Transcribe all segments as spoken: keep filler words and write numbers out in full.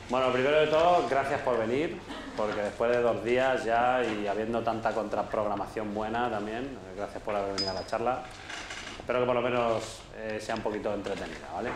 Bueno, primero de todo, gracias por venir, porque después de dos días ya y habiendo tanta contraprogramación buena también, gracias por haber venido a la charla. Espero que por lo menos eh, sea un poquito entretenida, ¿vale?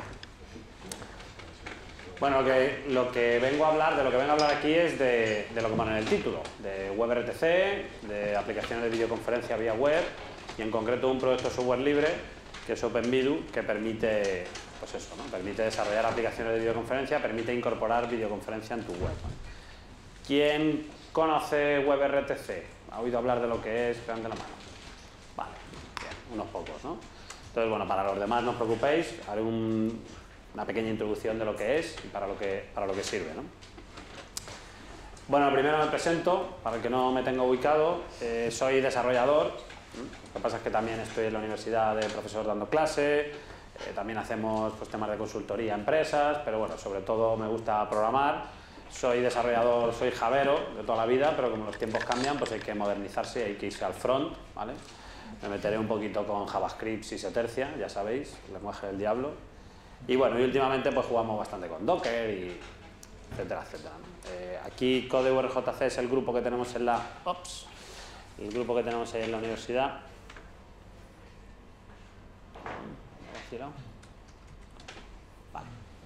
Bueno, lo que, lo que vengo a hablar, de lo que vengo a hablar aquí es de, de lo que pone en el título, de WebRTC, de aplicaciones de videoconferencia vía web y en concreto un proyecto de software libre que es OpenVideo, que permite, pues eso, ¿no? Permite desarrollar aplicaciones de videoconferencia, permite incorporar videoconferencia en tu web, ¿no? ¿Quién conoce WebRTC? ¿Ha oído hablar de lo que es? Levante la mano. Vale, bien, unos pocos, ¿no? Entonces, bueno, para los demás no os preocupéis, haré un, una pequeña introducción de lo que es y para lo que, para lo que sirve, ¿no? Bueno, primero me presento, para el que no me tenga ubicado, eh, soy desarrollador. Lo que pasa es que también estoy en la universidad de profesor dando clase, eh, también hacemos pues, temas de consultoría a empresas, pero bueno, sobre todo me gusta programar. Soy desarrollador, soy javero de toda la vida, pero como los tiempos cambian, pues hay que modernizarse y hay que irse al front, ¿vale? Me meteré un poquito con JavaScript si se tercia, ya sabéis, el lenguaje del diablo. Y bueno, y últimamente pues jugamos bastante con Docker y etcétera, etcétera, ¿no? Eh, aquí CodeWRJC es el grupo que tenemos en la... Ops, el grupo que tenemos ahí en la universidad. Vale.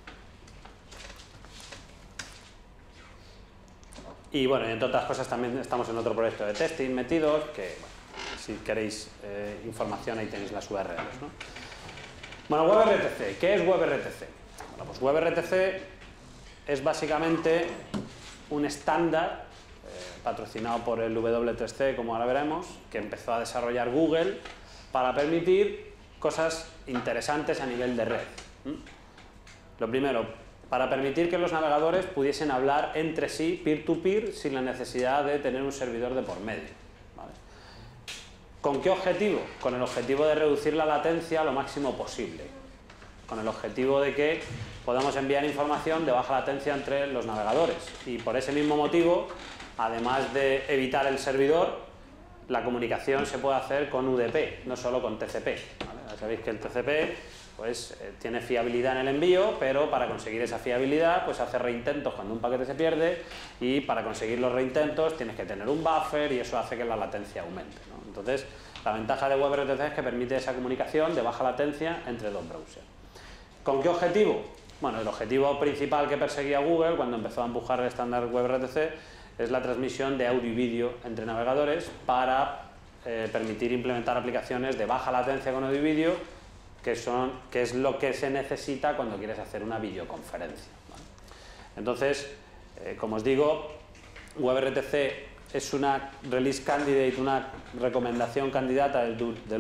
Y bueno, y entre otras cosas también estamos en otro proyecto de testing metidos, que bueno, si queréis eh, información ahí tenéis las U R Ls, ¿no? Bueno, WebRTC. ¿Qué es WebRTC? Bueno, pues WebRTC es básicamente un estándar patrocinado por el W tres C, como ahora veremos, que empezó a desarrollar Google para permitir cosas interesantes a nivel de red. ¿Mm? Lo primero, para permitir que los navegadores pudiesen hablar entre sí, peer-to-peer, sin la necesidad de tener un servidor de por medio, ¿vale? ¿Con qué objetivo? Con el objetivo de reducir la latencia lo máximo posible, con el objetivo de que podamos enviar información de baja latencia entre los navegadores y por ese mismo motivo, además de evitar el servidor, la comunicación se puede hacer con U D P, no solo con T C P, ¿vale? Ya sabéis que el T C P pues, eh, tiene fiabilidad en el envío, pero para conseguir esa fiabilidad pues hace reintentos cuando un paquete se pierde y para conseguir los reintentos tienes que tener un buffer y eso hace que la latencia aumente, ¿no? Entonces, la ventaja de WebRTC es que permite esa comunicación de baja latencia entre dos browsers. ¿Con qué objetivo? Bueno, el objetivo principal que perseguía Google cuando empezó a empujar el estándar WebRTC es la transmisión de audio y vídeo entre navegadores para eh, permitir implementar aplicaciones de baja latencia con audio y vídeo, que, son, que es lo que se necesita cuando quieres hacer una videoconferencia, ¿vale? Entonces, eh, como os digo, WebRTC es una release candidate, una recomendación candidata del, del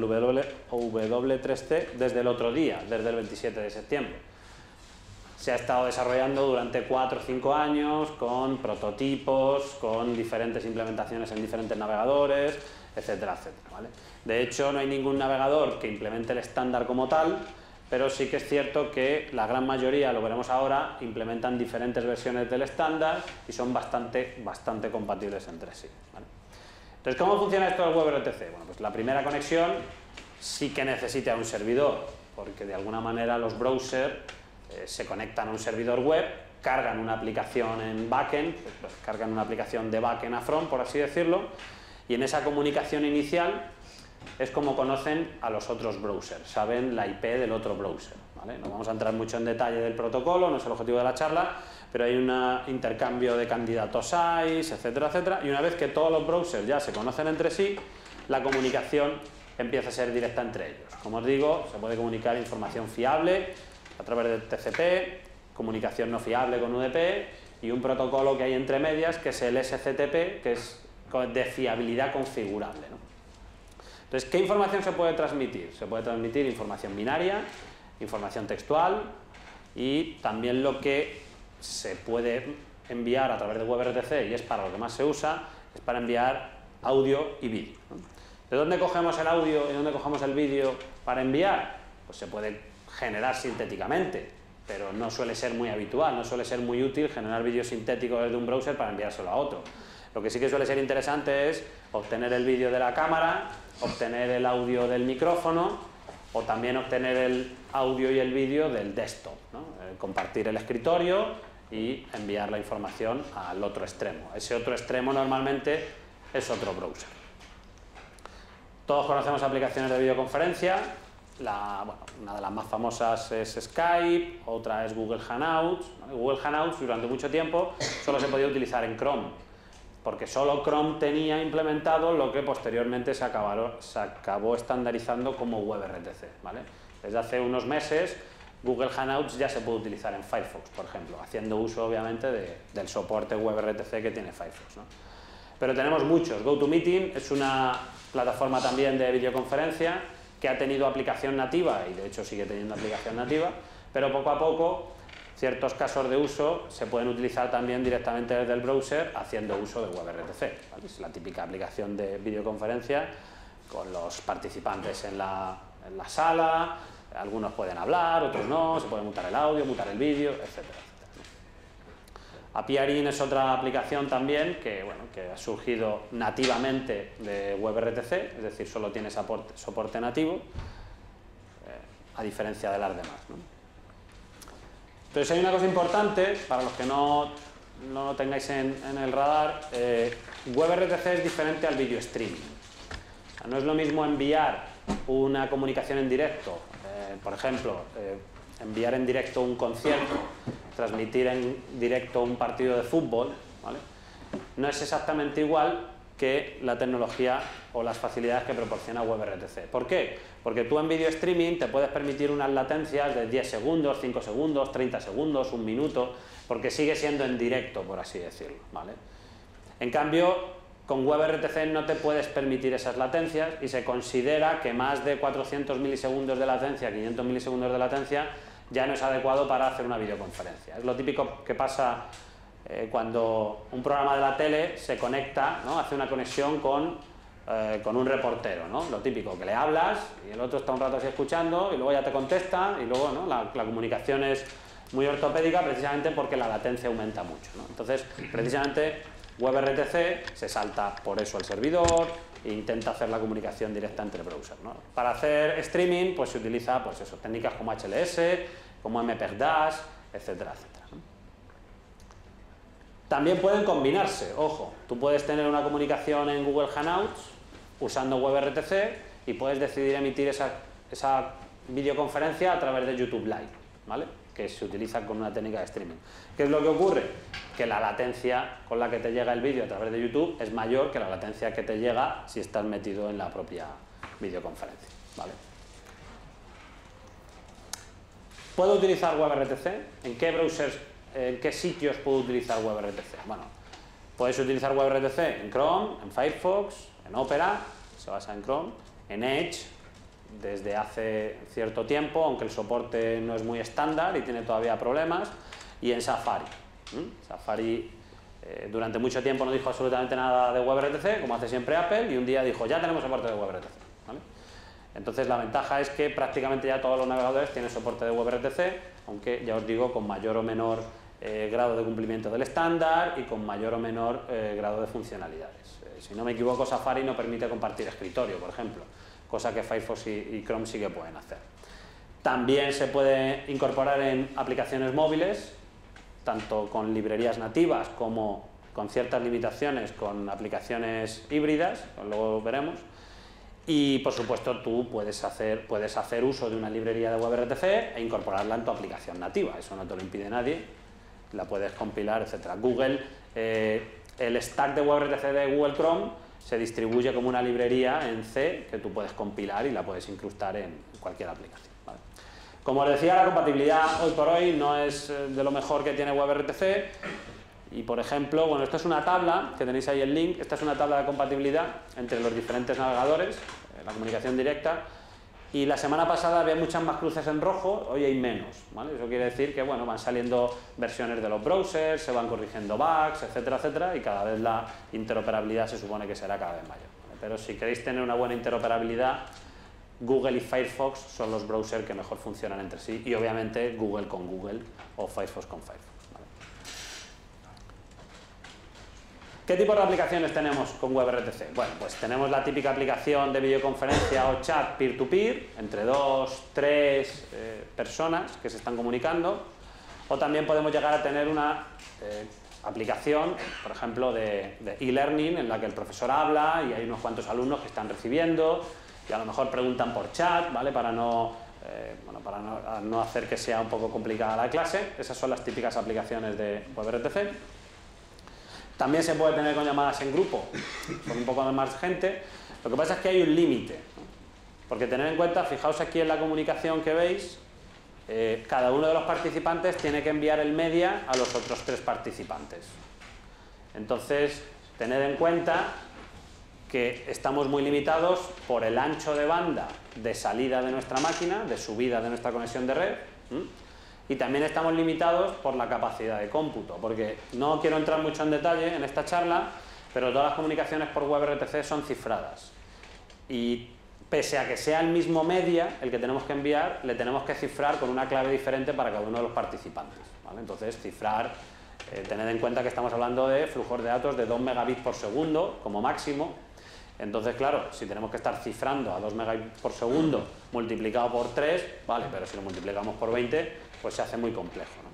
W tres C desde el otro día, desde el veintisiete de septiembre. Se ha estado desarrollando durante cuatro o cinco años con prototipos, con diferentes implementaciones en diferentes navegadores, etcétera, etcétera, ¿vale? De hecho, no hay ningún navegador que implemente el estándar como tal, pero sí que es cierto que la gran mayoría, lo veremos ahora, implementan diferentes versiones del estándar y son bastante, bastante compatibles entre sí, ¿vale? Entonces, ¿cómo funciona esto del WebRTC? Bueno, pues la primera conexión sí que necesita un servidor, porque de alguna manera los browsers Eh, se conectan a un servidor web, cargan una aplicación en backend, pues, cargan una aplicación de backend a front, por así decirlo, y en esa comunicación inicial es como conocen a los otros browsers, saben la I P del otro browser, ¿vale? No vamos a entrar mucho en detalle del protocolo, no es el objetivo de la charla, pero hay un intercambio de candidatos I S, etcétera, etcétera, y una vez que todos los browsers ya se conocen entre sí, la comunicación empieza a ser directa entre ellos. Como os digo, se puede comunicar información fiable a través del T C P, comunicación no fiable con U D P y un protocolo que hay entre medias que es el S C T P, que es de fiabilidad configurable, ¿no? Entonces, ¿qué información se puede transmitir? Se puede transmitir información binaria, información textual y también lo que se puede enviar a través de WebRTC, y es para lo que más se usa, es para enviar audio y vídeo, ¿no? ¿De dónde cogemos el audio y de dónde cogemos el vídeo para enviar? Pues se puede generar sintéticamente, pero no suele ser muy habitual, no suele ser muy útil generar vídeos sintéticos desde un browser para enviárselo a otro. Lo que sí que suele ser interesante es obtener el vídeo de la cámara, obtener el audio del micrófono o también obtener el audio y el vídeo del desktop, ¿no? Eh, compartir el escritorio y enviar la información al otro extremo. Ese otro extremo normalmente es otro browser. Todos conocemos aplicaciones de videoconferencia. La, bueno, una de las más famosas es Skype, otra es Google Hangouts. Google Hangouts durante mucho tiempo solo se podía utilizar en Chrome, porque solo Chrome tenía implementado lo que posteriormente se, acabaron, se acabó estandarizando como WebRTC, ¿vale? Desde hace unos meses Google Hangouts ya se puede utilizar en Firefox, por ejemplo, haciendo uso obviamente de, del soporte WebRTC que tiene Firefox, ¿no? Pero tenemos muchos. GoToMeeting es una plataforma también de videoconferencia que ha tenido aplicación nativa y de hecho sigue teniendo aplicación nativa, pero poco a poco ciertos casos de uso se pueden utilizar también directamente desde el browser haciendo uso de WebRTC, ¿vale? Es la típica aplicación de videoconferencia con los participantes en la, en la sala, algunos pueden hablar, otros no, se puede mutar el audio, mutar el vídeo, etcétera. Appearing es otra aplicación también que, bueno, que ha surgido nativamente de WebRTC, es decir, solo tiene soporte, soporte nativo, eh, a diferencia de las demás, ¿no? Entonces hay una cosa importante, para los que no, no lo tengáis en, en el radar, eh, WebRTC es diferente al video streaming. O sea, no es lo mismo enviar una comunicación en directo, eh, por ejemplo, eh, enviar en directo un concierto, transmitir en directo un partido de fútbol, ¿vale? No es exactamente igual que la tecnología o las facilidades que proporciona WebRTC. ¿Por qué? Porque tú en video streaming te puedes permitir unas latencias de diez segundos, cinco segundos, treinta segundos, un minuto, porque sigue siendo en directo, por así decirlo, ¿vale? En cambio, con WebRTC no te puedes permitir esas latencias y se considera que más de cuatrocientos milisegundos de latencia, quinientos milisegundos de latencia, ya no es adecuado para hacer una videoconferencia. Es lo típico que pasa eh, cuando un programa de la tele se conecta, ¿no? Hace una conexión con, eh, con un reportero, ¿no? Lo típico, que le hablas y el otro está un rato así escuchando y luego ya te contesta y luego, ¿no? la, la comunicación es muy ortopédica precisamente porque la latencia aumenta mucho, ¿no? Entonces, precisamente WebRTC se salta por eso al servidor e intenta hacer la comunicación directa entre browsers, ¿no? Para hacer streaming pues se utiliza pues eso, técnicas como H L S, como M P E G Dash, etcétera, etcétera, ¿no? También pueden combinarse, ojo, tú puedes tener una comunicación en Google Hangouts usando WebRTC y puedes decidir emitir esa, esa videoconferencia a través de YouTube Live, ¿vale? Que se utiliza con una técnica de streaming. ¿Qué es lo que ocurre? Que la latencia con la que te llega el vídeo a través de YouTube es mayor que la latencia que te llega si estás metido en la propia videoconferencia, ¿vale? ¿Puedo utilizar WebRTC? ¿En qué browsers, en qué sitios puedo utilizar WebRTC? Bueno, puedes utilizar WebRTC en Chrome, en Firefox, en Opera, se basa en Chrome, en Edge, desde hace cierto tiempo, aunque el soporte no es muy estándar y tiene todavía problemas, y en Safari. ¿Mm? Safari eh, durante mucho tiempo no dijo absolutamente nada de WebRTC, como hace siempre Apple, y un día dijo, ya tenemos soporte de WebRTC, ¿vale? Entonces la ventaja es que prácticamente ya todos los navegadores tienen soporte de WebRTC, aunque ya os digo, con mayor o menor eh, grado de cumplimiento del estándar y con mayor o menor eh, grado de funcionalidades. Eh, si no me equivoco, Safari no permite compartir escritorio, por ejemplo, cosa que Firefox y, y Chrome sí que pueden hacer. También se puede incorporar en aplicaciones móviles, tanto con librerías nativas como con ciertas limitaciones con aplicaciones híbridas, luego veremos. Y por supuesto tú puedes hacer, puedes hacer uso de una librería de WebRTC e incorporarla en tu aplicación nativa, eso no te lo impide nadie, la puedes compilar, etcétera. Google, eh, el stack de WebRTC de Google Chrome se distribuye como una librería en C que tú puedes compilar y la puedes incrustar en cualquier aplicación, ¿vale? Como os decía, la compatibilidad hoy por hoy no es de lo mejor que tiene WebRTC y, por ejemplo, bueno, esta es una tabla, que tenéis ahí el link, esta es una tabla de compatibilidad entre los diferentes navegadores, la comunicación directa, y la semana pasada había muchas más cruces en rojo, hoy hay menos, ¿vale? Eso quiere decir que, bueno, van saliendo versiones de los browsers, se van corrigiendo bugs, etcétera, etcétera, y cada vez la interoperabilidad se supone que será cada vez mayor, ¿vale? Pero si queréis tener una buena interoperabilidad, Google y Firefox son los browsers que mejor funcionan entre sí, y obviamente Google con Google o Firefox con Firefox, ¿vale? ¿Qué tipo de aplicaciones tenemos con WebRTC? Bueno, pues tenemos la típica aplicación de videoconferencia o chat peer-to-peer, entre dos, tres eh, personas que se están comunicando. O también podemos llegar a tener una eh, aplicación, por ejemplo, de e-learning, en la que el profesor habla y hay unos cuantos alumnos que están recibiendo y a lo mejor preguntan por chat, ¿vale? Para no, eh, bueno, para no, no hacer que sea un poco complicada la clase. Esas son las típicas aplicaciones de WebRTC. También se puede tener con llamadas en grupo, con un poco más gente. Lo que pasa es que hay un límite, ¿no? Porque tener en cuenta, fijaos aquí en la comunicación que veis, eh, cada uno de los participantes tiene que enviar el media a los otros tres participantes. Entonces, tened en cuenta que estamos muy limitados por el ancho de banda de salida de nuestra máquina, de subida de nuestra conexión de red, ¿m? Y también estamos limitados por la capacidad de cómputo, porque no quiero entrar mucho en detalle en esta charla, pero todas las comunicaciones por WebRTC son cifradas. Y pese a que sea el mismo media el que tenemos que enviar, le tenemos que cifrar con una clave diferente para cada uno de los participantes, ¿vale? Entonces, cifrar, eh, tened en cuenta que estamos hablando de flujos de datos de dos megabits por segundo como máximo. Entonces, claro, si tenemos que estar cifrando a dos megabits por segundo multiplicado por tres, vale, pero si lo multiplicamos por veinte, pues se hace muy complejo, ¿no?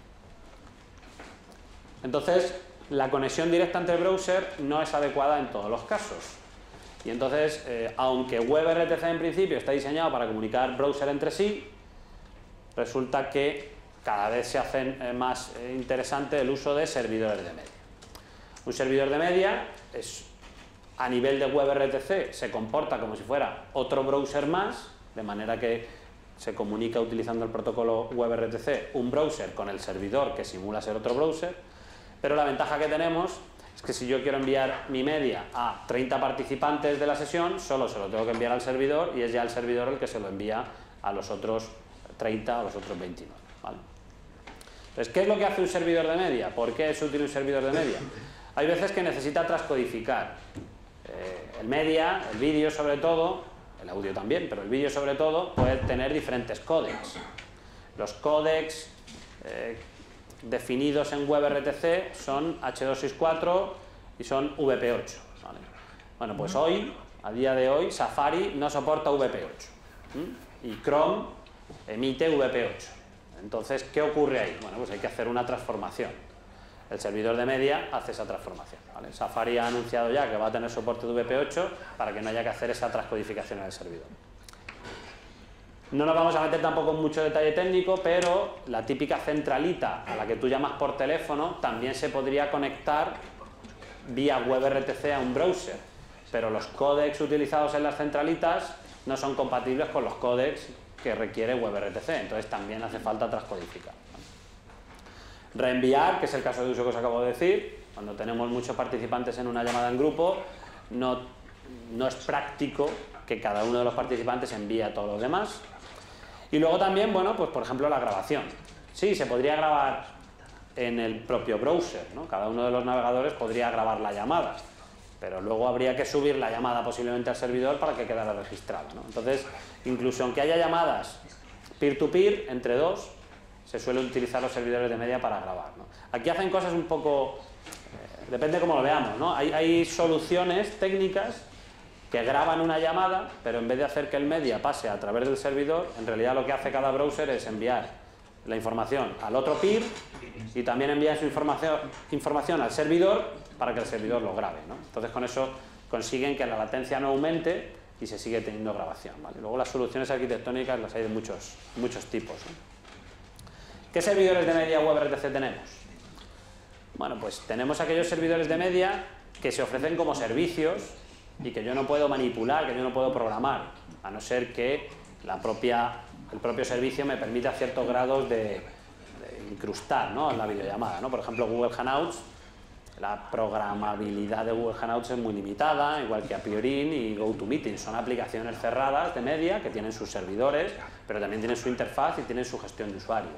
Entonces, la conexión directa entre el browser no es adecuada en todos los casos. Y entonces, eh, aunque WebRTC en principio está diseñado para comunicar browser entre sí, resulta que cada vez se hace eh, más eh, interesante el uso de servidores de media. Un servidor de media es, a nivel de WebRTC, se comporta como si fuera otro browser más, de manera que se comunica utilizando el protocolo WebRTC un browser con el servidor que simula ser otro browser, pero la ventaja que tenemos es que si yo quiero enviar mi media a treinta participantes de la sesión, solo se lo tengo que enviar al servidor y es ya el servidor el que se lo envía a los otros treinta o a los otros veintinueve, ¿vale? Entonces, ¿qué es lo que hace un servidor de media? ¿Por qué es útil un servidor de media? Hay veces que necesita transcodificar eh, el media, el vídeo sobre todo, el audio también, pero el vídeo sobre todo puede tener diferentes códecs. Los códecs eh, definidos en WebRTC son H doscientos sesenta y cuatro y son V P ocho, ¿vale? Bueno, pues hoy, a día de hoy, Safari no soporta V P ocho, ¿m? Y Chrome emite V P ocho. Entonces, ¿qué ocurre ahí? Bueno, pues hay que hacer una transformación. El servidor de media hace esa transformación, ¿vale? Safari ha anunciado ya que va a tener soporte de V P ocho para que no haya que hacer esa transcodificación en el servidor. No nos vamos a meter tampoco en mucho detalle técnico, pero la típica centralita a la que tú llamas por teléfono también se podría conectar vía WebRTC a un browser, pero los códecs utilizados en las centralitas no son compatibles con los códecs que requiere WebRTC, entonces también hace falta transcodificar. Reenviar, que es el caso de uso que os acabo de decir, cuando tenemos muchos participantes en una llamada en grupo, no, no es práctico que cada uno de los participantes envíe a todos los demás. Y luego también, bueno, pues por ejemplo la grabación. Sí, se podría grabar en el propio browser, ¿no? Cada uno de los navegadores podría grabar la llamada, pero luego habría que subir la llamada posiblemente al servidor para que quedara registrada, ¿no? Entonces, incluso aunque haya llamadas peer-to-peer, entre dos, se suelen utilizar los servidores de media para grabar, ¿no? Aquí hacen cosas un poco, eh, depende cómo lo veamos, ¿no? Hay, hay soluciones técnicas que graban una llamada, pero en vez de hacer que el media pase a través del servidor, en realidad lo que hace cada browser es enviar la información al otro peer y también enviar su información, información al servidor para que el servidor lo grabe, ¿no? Entonces con eso consiguen que la latencia no aumente y se sigue teniendo grabación, ¿vale? Luego las soluciones arquitectónicas las hay de muchos, muchos tipos, ¿no? ¿Qué servidores de media WebRTC tenemos? Bueno, pues tenemos aquellos servidores de media que se ofrecen como servicios y que yo no puedo manipular, que yo no puedo programar, a no ser que la propia, el propio servicio me permita ciertos grados de, de incrustar, ¿no?, en la videollamada, ¿no? Por ejemplo, Google Hangouts, la programabilidad de Google Hangouts es muy limitada, igual que Apiorin y GoToMeeting. Son aplicaciones cerradas de media que tienen sus servidores, pero también tienen su interfaz y tienen su gestión de usuario.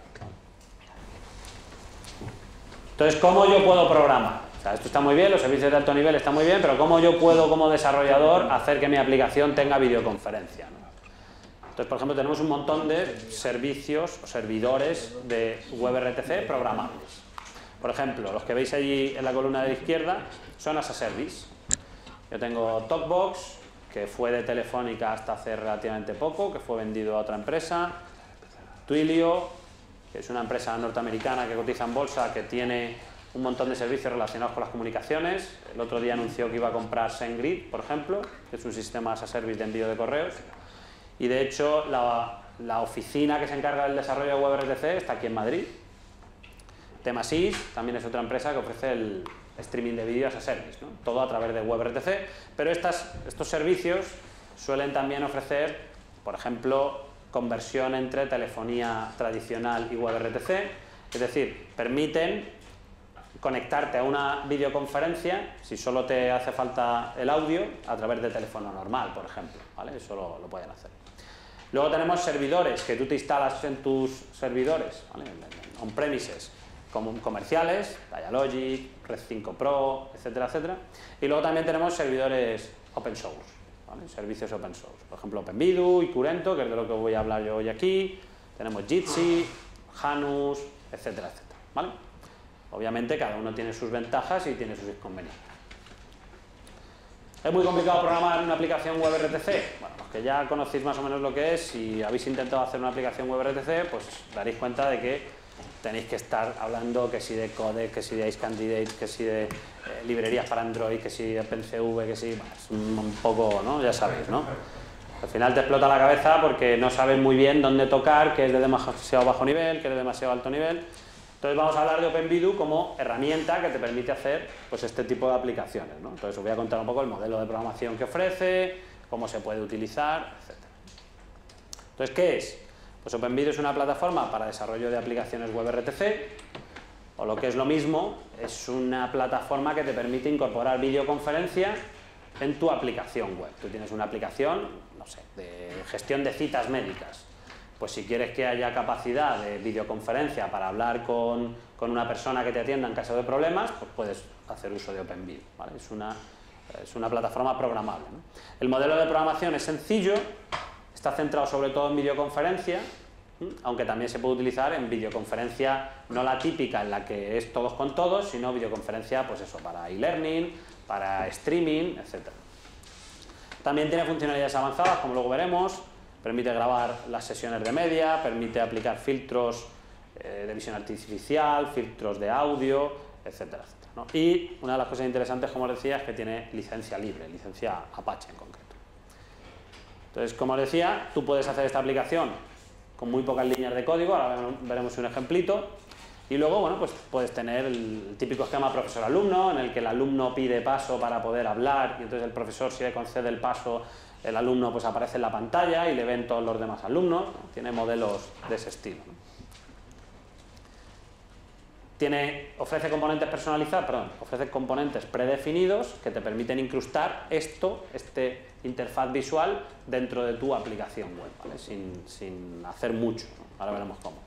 Entonces, ¿cómo yo puedo programar? O sea, esto está muy bien, los servicios de alto nivel están muy bien, pero ¿cómo yo puedo, como desarrollador, hacer que mi aplicación tenga videoconferencia, ¿no? Entonces, por ejemplo, tenemos un montón de servicios o servidores de WebRTC programables. Por ejemplo, los que veis allí en la columna de la izquierda son as a service. Yo tengo TalkBox, que fue de Telefónica hasta hace relativamente poco, que fue vendido a otra empresa. Twilio, que es una empresa norteamericana que cotiza en bolsa, que tiene un montón de servicios relacionados con las comunicaciones. El otro día anunció que iba a comprar SendGrid, por ejemplo, que es un sistema as a service de envío de correos. Y de hecho, la, la oficina que se encarga del desarrollo de WebRTC está aquí en Madrid. Temasys también es otra empresa que ofrece el streaming de vídeo as a service, ¿no? Todo a través de WebRTC, pero estas, estos servicios suelen también ofrecer, por ejemplo, conversión entre telefonía tradicional y WebRTC, es decir, permiten conectarte a una videoconferencia, si solo te hace falta el audio, a través de teléfono normal, por ejemplo, ¿vale? Eso lo, lo pueden hacer. Luego tenemos servidores que tú te instalas en tus servidores, ¿vale? On-premises, como comerciales, Dialogic, Red cinco Pro, etcétera, etcétera. Y luego también tenemos servidores open source, ¿vale? Servicios open source, por ejemplo OpenVideo y Curento, que es de lo que voy a hablar yo hoy aquí. Tenemos Jitsi, Janus, etcétera, etcétera, ¿vale? Obviamente cada uno tiene sus ventajas y tiene sus inconvenientes. ¿Es muy complicado programar una aplicación WebRTC? Bueno, los que ya conocéis más o menos lo que es, si habéis intentado hacer una aplicación WebRTC, pues daréis cuenta de que tenéis que estar hablando que si de codec, que si de Ice Candidate, que si de eh, librerías para Android, que si de OpenCV, que si... Bueno, es un, un poco, ¿no? Ya sabéis, ¿no? Al final te explota la cabeza porque no sabes muy bien dónde tocar, qué es de demasiado bajo nivel, qué es de demasiado alto nivel. Entonces vamos a hablar de OpenVideo como herramienta que te permite hacer pues, este tipo de aplicaciones, ¿no? Entonces os voy a contar un poco el modelo de programación que ofrece, cómo se puede utilizar, etcétera. Entonces, ¿qué es? Pues OpenVideo es una plataforma para desarrollo de aplicaciones WebRTC, o lo que es lo mismo, es una plataforma que te permite incorporar videoconferencia en tu aplicación web. Tú tienes una aplicación, no sé, de gestión de citas médicas. Pues si quieres que haya capacidad de videoconferencia para hablar con, con una persona que te atienda en caso de problemas, pues puedes hacer uso de OpenVideo, ¿vale? Es una, es una plataforma programable, ¿no? El modelo de programación es sencillo, está centrado sobre todo en videoconferencia, ¿sí? Aunque también se puede utilizar en videoconferencia no la típica en la que es todos con todos, sino videoconferencia, pues eso, para e-learning, para streaming, etcétera. También tiene funcionalidades avanzadas, como luego veremos. Permite grabar las sesiones de media, permite aplicar filtros eh, de visión artificial, filtros de audio, etcétera, etcétera, ¿no? Y una de las cosas interesantes, como os decía, es que tiene licencia libre, licencia Apache en concreto. Entonces, como os decía, tú puedes hacer esta aplicación con muy pocas líneas de código, ahora veremos un ejemplito, y luego, bueno, pues puedes tener el típico esquema profesor-alumno, en el que el alumno pide paso para poder hablar, y entonces el profesor, si le concede el paso, el alumno pues aparece en la pantalla y le ven todos los demás alumnos, ¿no? Tiene modelos de ese estilo, ¿no? Tiene, ofrece componentes personalizados, perdón, ofrece componentes predefinidos que te permiten incrustar esto, este interfaz visual dentro de tu aplicación web, ¿vale? Sin, sin hacer mucho, ¿no? Ahora veremos cómo.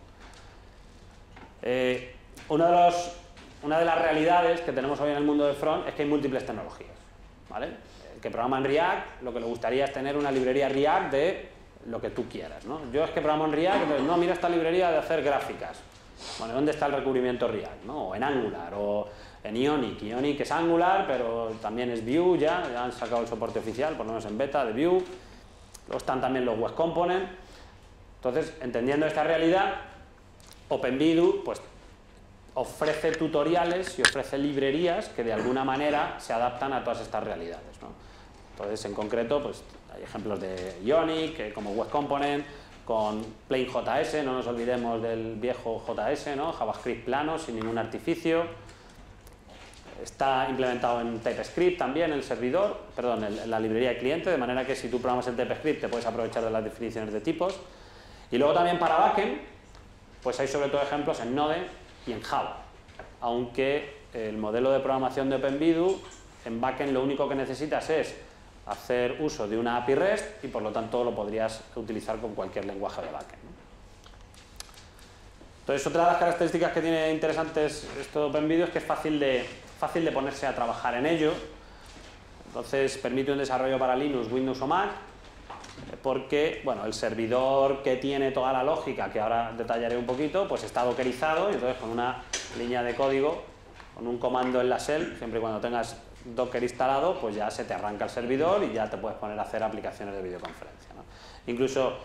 Eh, uno de los, una de las realidades que tenemos hoy en el mundo de front es que hay múltiples tecnologías, ¿vale? Que programa en React, lo que le gustaría es tener una librería React de lo que tú quieras, ¿no? Yo es que programo en React, entonces, no, mira esta librería de hacer gráficas. Bueno, ¿dónde está el recubrimiento React, ¿no? O en Angular, o en Ionic. Ionic es Angular, pero también es Vue ya, ya han sacado el soporte oficial, por lo menos en beta, de Vue. Luego están también los Web Components. Entonces, entendiendo esta realidad, OpenVideo, pues, ofrece tutoriales y ofrece librerías que de alguna manera se adaptan a todas estas realidades, ¿no? Entonces, en concreto, pues hay ejemplos de Ionic, eh, como Web Component, con PlaneJS, no nos olvidemos del viejo J S, ¿no? JavaScript plano, sin ningún artificio. Está implementado en TypeScript también el servidor, perdón, el, la librería de cliente, de manera que si tú programas en TypeScript te puedes aprovechar de las definiciones de tipos. Y luego también para backend, pues hay sobre todo ejemplos en Node y en Java, aunque el modelo de programación de OpenVideo en backend lo único que necesitas es hacer uso de una A P I REST y por lo tanto lo podrías utilizar con cualquier lenguaje de backend, ¿no? Entonces, otra de las características que tiene interesantes esto de OpenVideo es que es fácil de, fácil de ponerse a trabajar en ello. Entonces permite un desarrollo para Linux, Windows o Mac, porque bueno, el servidor que tiene toda la lógica, que ahora detallaré un poquito, pues está dockerizado y entonces con una línea de código, con un comando en la shell, siempre y cuando tengas Docker instalado, pues ya se te arranca el servidor y ya te puedes poner a hacer aplicaciones de videoconferencia, ¿no? Incluso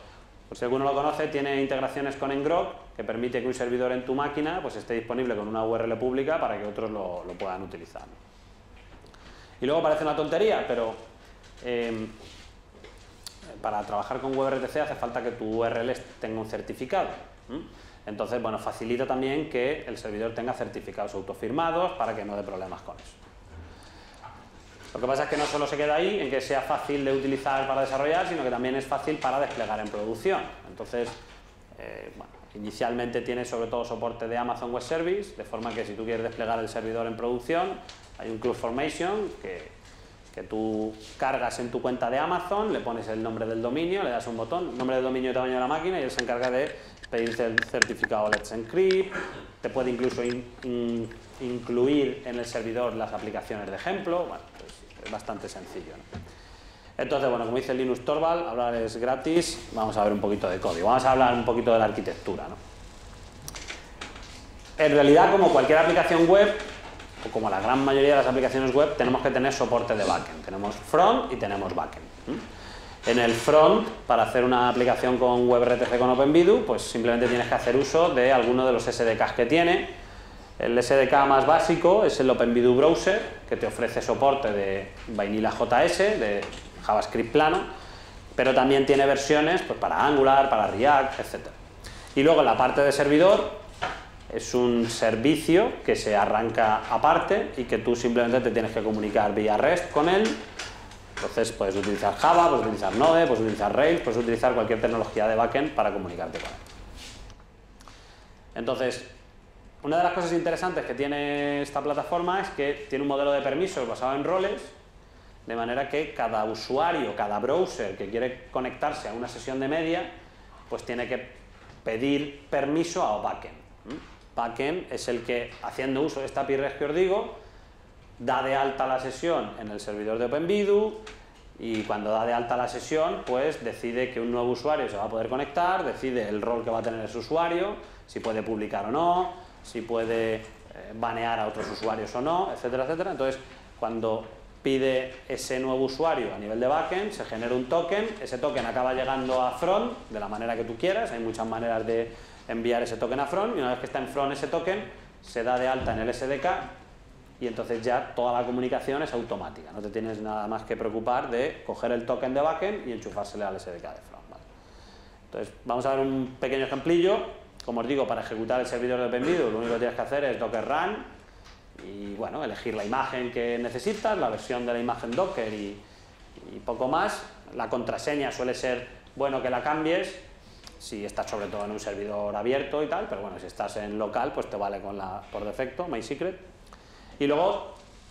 Por si alguno lo conoce, tiene integraciones con ngrok, que permite que un servidor en tu máquina pues, esté disponible con una U R L pública para que otros lo, lo puedan utilizar. Y luego parece una tontería, pero eh, para trabajar con WebRTC hace falta que tu U R L tenga un certificado. ¿Mm? Entonces, bueno, facilita también que el servidor tenga certificados autofirmados para que no dé problemas con eso. Lo que pasa es que no solo se queda ahí en que sea fácil de utilizar para desarrollar, sino que también es fácil para desplegar en producción. Entonces, eh, bueno, inicialmente tiene sobre todo soporte de Amazon Web Service, de forma que si tú quieres desplegar el servidor en producción, hay un CloudFormation que, que tú cargas en tu cuenta de Amazon, le pones el nombre del dominio, le das un botón, nombre del dominio y tamaño de la máquina, y él se encarga de pedirte el certificado Let's Encrypt, te puede incluso in, in, incluir en el servidor las aplicaciones de ejemplo. Bueno, pues es bastante sencillo, ¿no? Entonces, bueno, como dice Linus Torvald, hablar es gratis, vamos a ver un poquito de código, vamos a hablar un poquito de la arquitectura, ¿no? En realidad, como cualquier aplicación web, o como la gran mayoría de las aplicaciones web, tenemos que tener soporte de backend. Tenemos front y tenemos backend. En el front, para hacer una aplicación con WebRTC con OpenVideo, pues simplemente tienes que hacer uso de alguno de los S D Ks que tiene. El S D K más básico es el OpenVideo Browser, que te ofrece soporte de Vanilla J S, de JavaScript plano, pero también tiene versiones pues, para Angular, para React, etcétera. Y luego en la parte de servidor, es un servicio que se arranca aparte y que tú simplemente te tienes que comunicar vía REST con él. Entonces puedes utilizar Java, puedes utilizar Node, puedes utilizar Rails, puedes utilizar cualquier tecnología de backend para comunicarte con él. Entonces, una de las cosas interesantes que tiene esta plataforma es que tiene un modelo de permisos basado en roles, de manera que cada usuario, cada browser que quiere conectarse a una sesión de media, pues tiene que pedir permiso a backend. Backend es el que, haciendo uso de esta A P I REST que os digo, da de alta la sesión en el servidor de OpenVideo, y cuando da de alta la sesión, pues decide que un nuevo usuario se va a poder conectar, decide el rol que va a tener ese usuario, si puede publicar o no, si puede eh, banear a otros usuarios o no, etcétera, etcétera. Entonces, cuando pide ese nuevo usuario a nivel de backend, se genera un token, ese token acaba llegando a front de la manera que tú quieras, hay muchas maneras de enviar ese token a front, y una vez que está en front ese token, se da de alta en el S D K, y entonces ya toda la comunicación es automática, no te tienes nada más que preocupar de coger el token de backend y enchufársele al S D K de front, ¿vale? Entonces, vamos a ver un pequeño ejemplillo. Como os digo, para ejecutar el servidor de OpenVideo, lo único que tienes que hacer es docker run y, bueno, elegir la imagen que necesitas, la versión de la imagen Docker y, y poco más. La contraseña suele ser bueno que la cambies si estás sobre todo en un servidor abierto y tal, pero bueno, si estás en local, pues te vale con la por defecto, MySecret. Y luego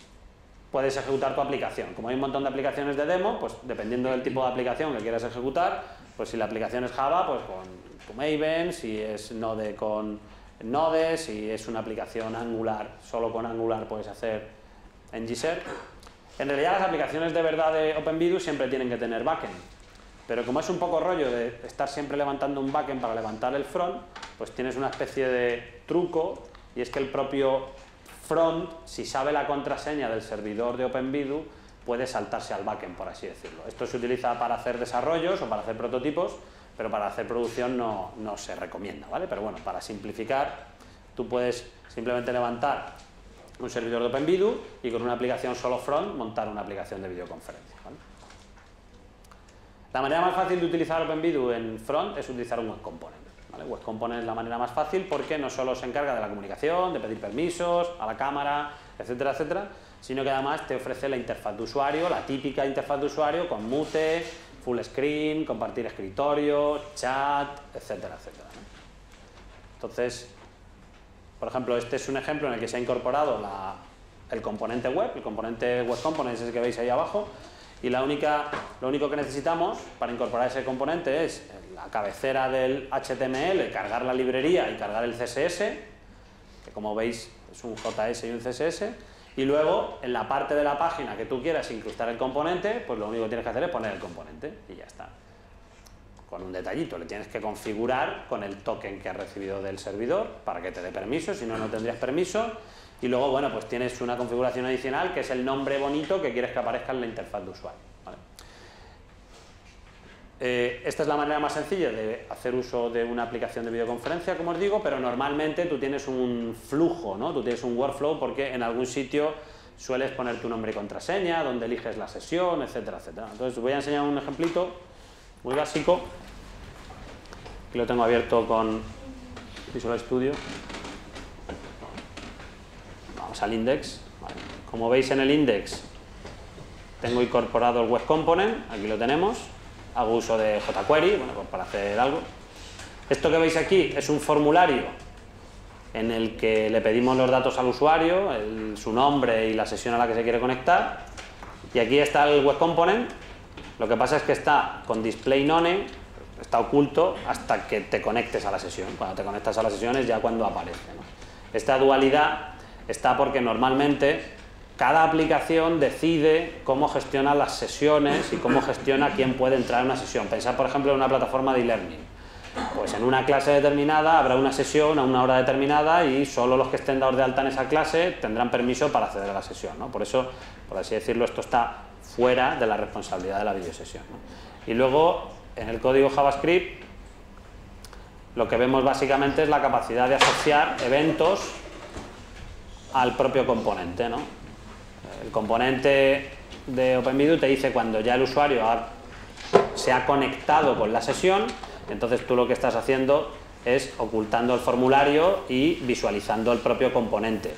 puedes ejecutar tu aplicación. Como hay un montón de aplicaciones de demo, pues dependiendo del tipo de aplicación que quieras ejecutar, pues si la aplicación es Java, pues con tu Maven, si es Node con Node, si es una aplicación Angular, solo con Angular puedes hacer ngServe. En realidad las aplicaciones de verdad de OpenVideo siempre tienen que tener backend, pero como es un poco rollo de estar siempre levantando un backend para levantar el front, pues tienes una especie de truco, y es que el propio front, si sabe la contraseña del servidor de OpenVideo, puede saltarse al backend, por así decirlo. Esto se utiliza para hacer desarrollos o para hacer prototipos, pero para hacer producción no, no se recomienda, ¿vale? Pero bueno, para simplificar, tú puedes simplemente levantar un servidor de OpenVideo y con una aplicación solo front montar una aplicación de videoconferencia, ¿vale? La manera más fácil de utilizar OpenVideo en front es utilizar un web component, ¿vale? Web component es la manera más fácil porque no solo se encarga de la comunicación, de pedir permisos a la cámara, etcétera, etcétera, sino que además te ofrece la interfaz de usuario, la típica interfaz de usuario con mute, full screen, compartir escritorio, chat, etcétera, etcétera, ¿no? Entonces, por ejemplo, este es un ejemplo en el que se ha incorporado la, el componente web, el componente web components es el que veis ahí abajo, y la única, lo único que necesitamos para incorporar ese componente es la cabecera del H T M L, cargar la librería y cargar el C S S, que como veis es un J S y un C S S, y luego en la parte de la página que tú quieras incrustar el componente, pues lo único que tienes que hacer es poner el componente y ya está. Con un detallito, le tienes que configurar con el token que has recibido del servidor para que te dé permiso, si no, no tendrías permiso. Y luego, bueno, pues tienes una configuración adicional que es el nombre bonito que quieres que aparezca en la interfaz de usuario, ¿vale? Eh, esta es la manera más sencilla de hacer uso de una aplicación de videoconferencia, como os digo, pero normalmente tú tienes un flujo, ¿no? Tú tienes un workflow porque en algún sitio sueles poner tu nombre y contraseña, donde eliges la sesión, etcétera, etcétera. Entonces os voy a enseñar un ejemplito muy básico. Aquí lo tengo abierto con Visual Studio. Vamos al index. Vale. Como veis en el index tengo incorporado el web component, aquí lo tenemos. Hago uso de jQuery, bueno, pues para hacer algo. Esto que veis aquí es un formulario en el que le pedimos los datos al usuario, el, su nombre y la sesión a la que se quiere conectar. Y aquí está el web component. Lo que pasa es que está con display none, está oculto hasta que te conectes a la sesión. Cuando te conectas a la sesión es ya cuando aparece, ¿no? Esta dualidad está porque normalmente cada aplicación decide cómo gestiona las sesiones y cómo gestiona quién puede entrar en una sesión. Pensad, por ejemplo, en una plataforma de e-learning. Pues en una clase determinada habrá una sesión a una hora determinada y solo los que estén dados de alta en esa clase tendrán permiso para acceder a la sesión, ¿no? Por eso, por así decirlo, esto está fuera de la responsabilidad de la videosesión, ¿no? Y luego, en el código JavaScript, lo que vemos básicamente es la capacidad de asociar eventos al propio componente, ¿no? El componente de OpenVideo te dice cuando ya el usuario ha, se ha conectado con la sesión, entonces tú lo que estás haciendo es ocultando el formulario y visualizando el propio componente.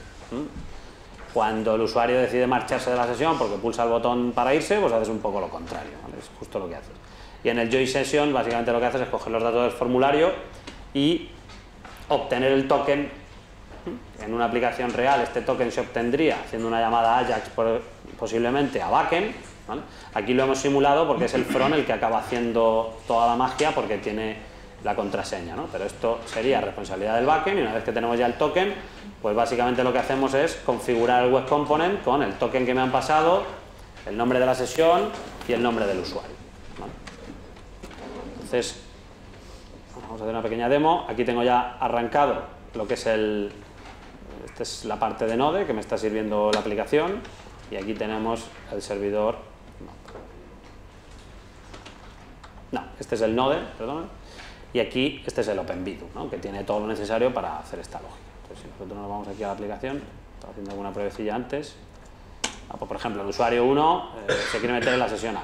Cuando el usuario decide marcharse de la sesión porque pulsa el botón para irse, pues haces un poco lo contrario, ¿vale? Es justo lo que haces. Y en el Join Session básicamente lo que haces es coger los datos del formulario y obtener el token. En una aplicación real este token se obtendría haciendo una llamada Ajax por, posiblemente a backend, ¿vale? Aquí lo hemos simulado porque es el front el que acaba haciendo toda la magia porque tiene la contraseña, ¿no? Pero esto sería responsabilidad del backend y una vez que tenemos ya el token, pues básicamente lo que hacemos es configurar el web component con el token que me han pasado, el nombre de la sesión y el nombre del usuario, ¿vale? Entonces, vamos a hacer una pequeña demo. Aquí tengo ya arrancado lo que es el... Esta es la parte de Node que me está sirviendo la aplicación y aquí tenemos el servidor. No, este es el Node, perdón. Y aquí este es el OpenVideo, ¿no? Que tiene todo lo necesario para hacer esta lógica. Entonces, si nosotros nos vamos aquí a la aplicación, estaba haciendo alguna pruebecilla antes. Ah, pues, por ejemplo, el usuario uno eh, se quiere meter en la sesión A.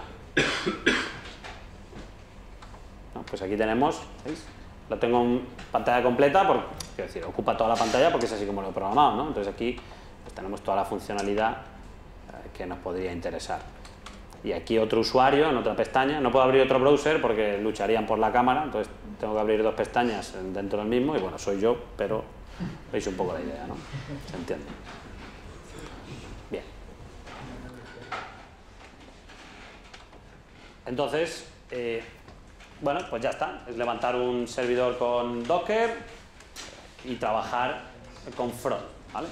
No, pues aquí tenemos, ¿veis? Lo tengo en pantalla completa, porque, quiero decir, ocupa toda la pantalla porque es así como lo he programado, ¿no? Entonces aquí pues, tenemos toda la funcionalidad eh, que nos podría interesar. Y aquí otro usuario en otra pestaña. No puedo abrir otro browser porque lucharían por la cámara, entonces tengo que abrir dos pestañas dentro del mismo y bueno, soy yo, pero veis un poco la idea, ¿no? ¿Se entiende? Bien. Entonces, eh, bueno, pues ya está. Es levantar un servidor con Docker y trabajar con front, ¿vale?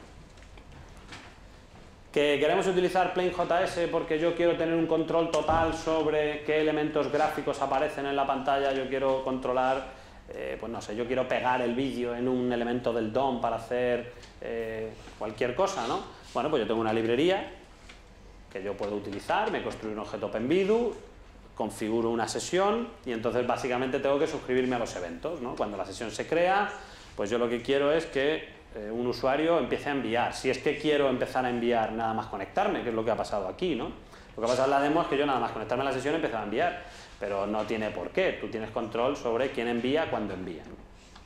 Que queremos utilizar PlaneJS porque yo quiero tener un control total sobre qué elementos gráficos aparecen en la pantalla, yo quiero controlar, eh, pues no sé, yo quiero pegar el vídeo en un elemento del D O M para hacer eh, cualquier cosa, ¿no? Bueno, pues yo tengo una librería que yo puedo utilizar, me construyo un objeto OpenVideo, configuro una sesión y entonces básicamente tengo que suscribirme a los eventos, ¿no? Cuando la sesión se crea, pues yo lo que quiero es que eh, un usuario empiece a enviar. Si es que quiero empezar a enviar nada más conectarme, que es lo que ha pasado aquí, ¿no? Lo que ha pasado en la demo es que yo nada más conectarme a la sesión empezaba a enviar, pero no tiene por qué. Tú tienes control sobre quién envía, cuándo envía, ¿no?